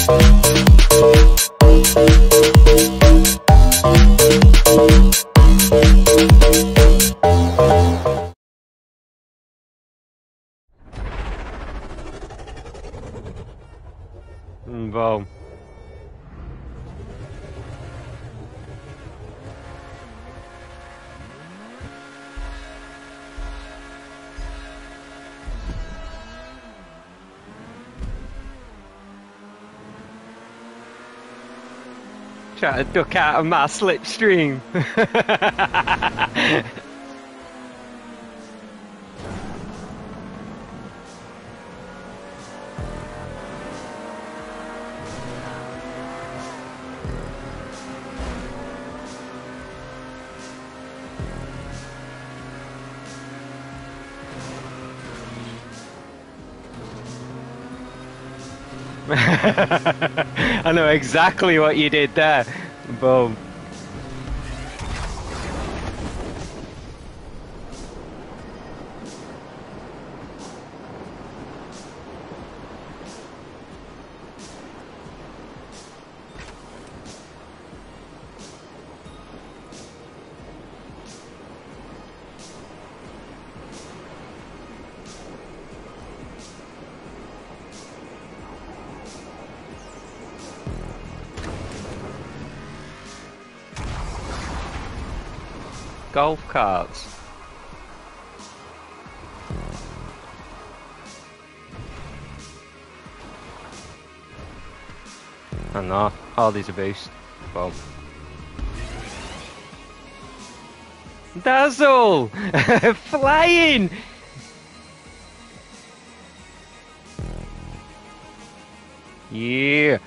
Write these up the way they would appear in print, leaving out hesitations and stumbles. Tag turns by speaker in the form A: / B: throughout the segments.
A: Boom. Try to duck out of my slipstream. I know exactly what you did there. Boom. Golf carts. Oh no, all these are boost. Boom. Dazzle! Flying! Yeah!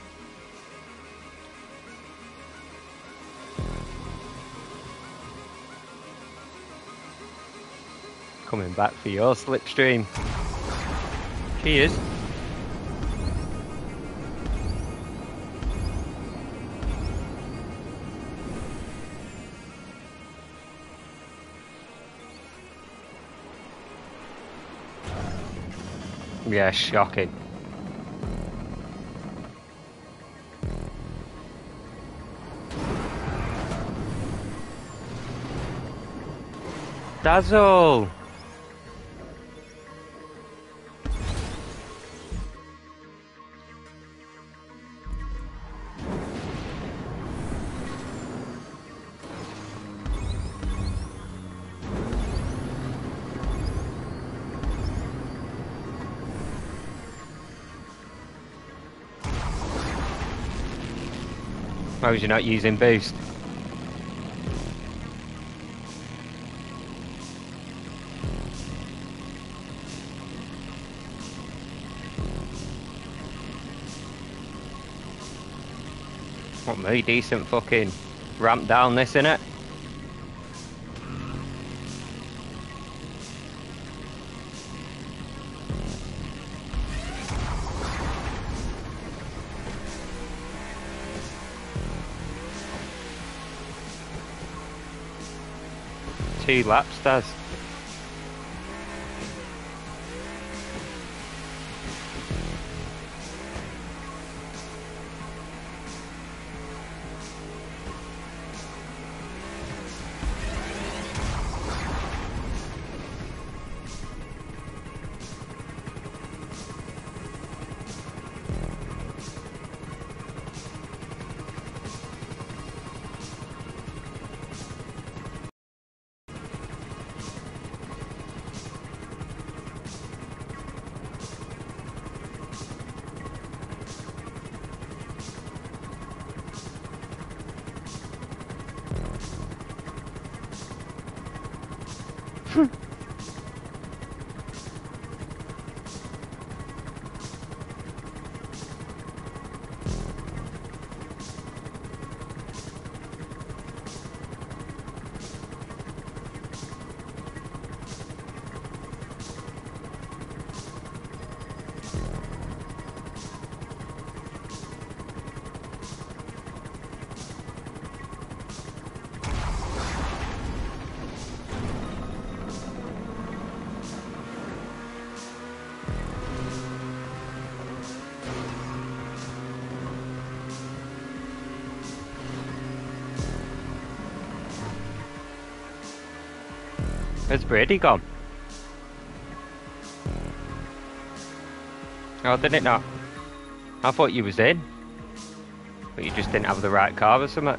A: Coming back for your slipstream. Cheers. Yeah, shocking. Dazzle! Why was you not using boost? What very decent fucking ramp down this, innit? Two laps, Daz. Where's Brady gone? Oh, did it not? I thought you was in. But you just didn't have the right car or something.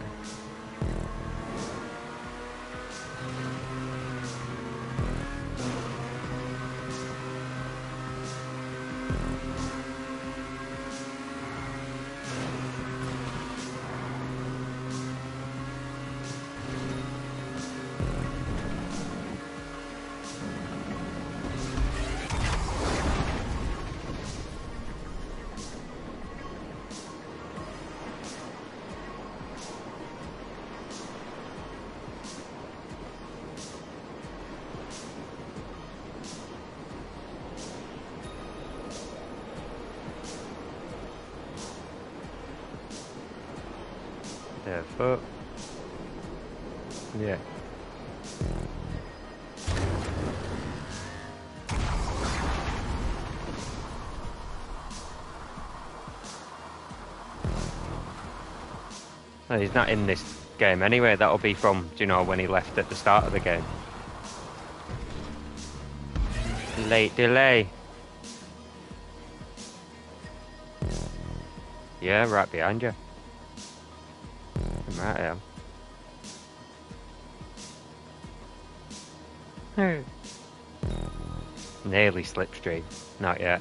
A: Edvog. Yeah. Well, he's not in this game anyway. That'll be from, do you know, when he left at the start of the game. Late delay. Yeah, right behind you. Right, I am. Nearly slipstream. Not yet.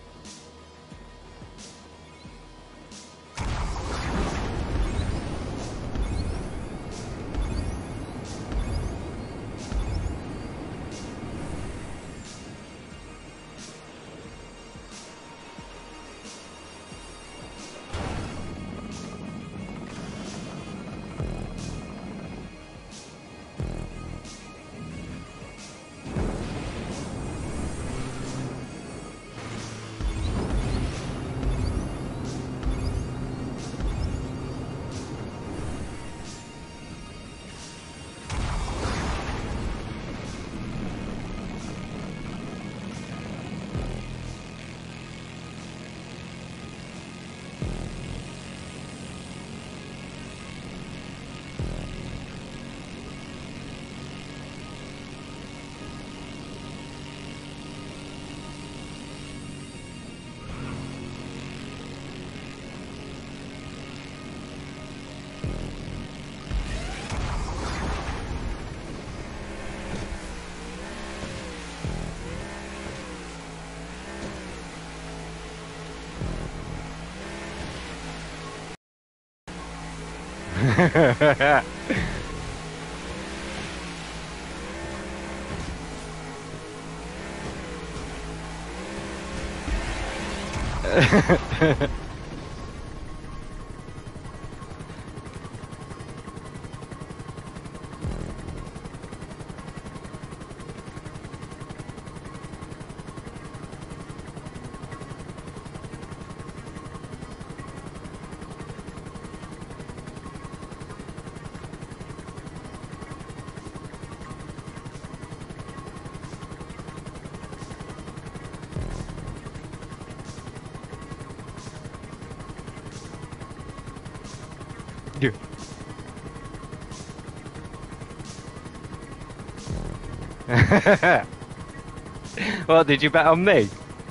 A: What, did you bet on me?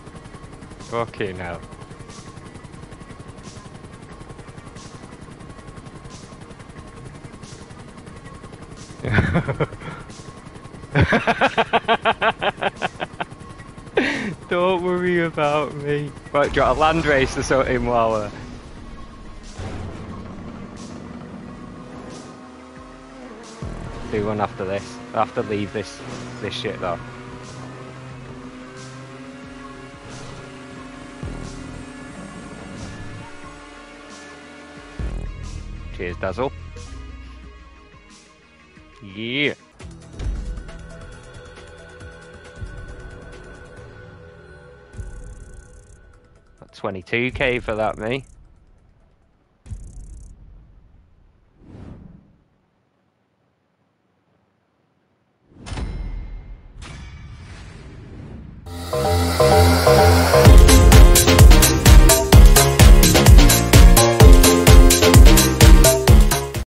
A: Fucking hell. Don't worry about me. What, do you want a land race or something while do one after this. I have to leave this shit though. Cheers, Dazzle. Yeah. 22k for that, me.